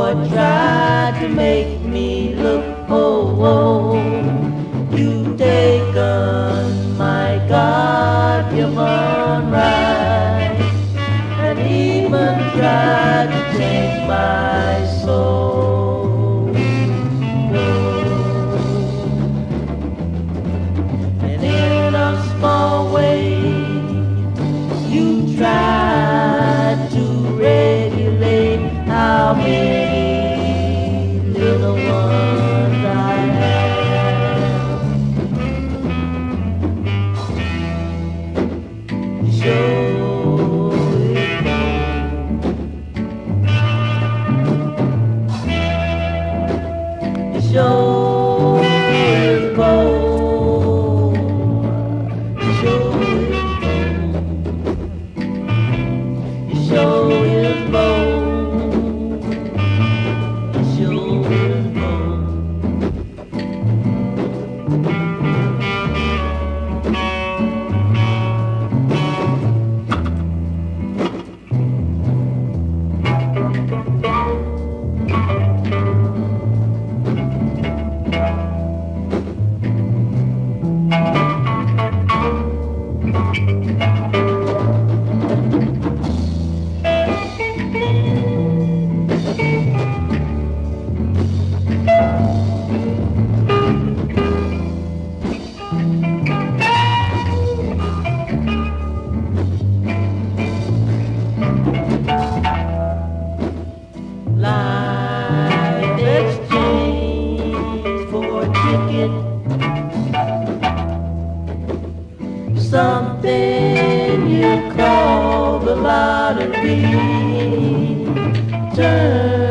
boy tried to make me look. Oh, oh, you've taken my God-given right, and even tried to take my soul. And in a small way, you tried to regulate how many little ones I have. You sure is bold. You sure is bold. You sure is bold. You sure is bold. You sure is bold. Life exchange for a ticket, something you call the lottery. Turn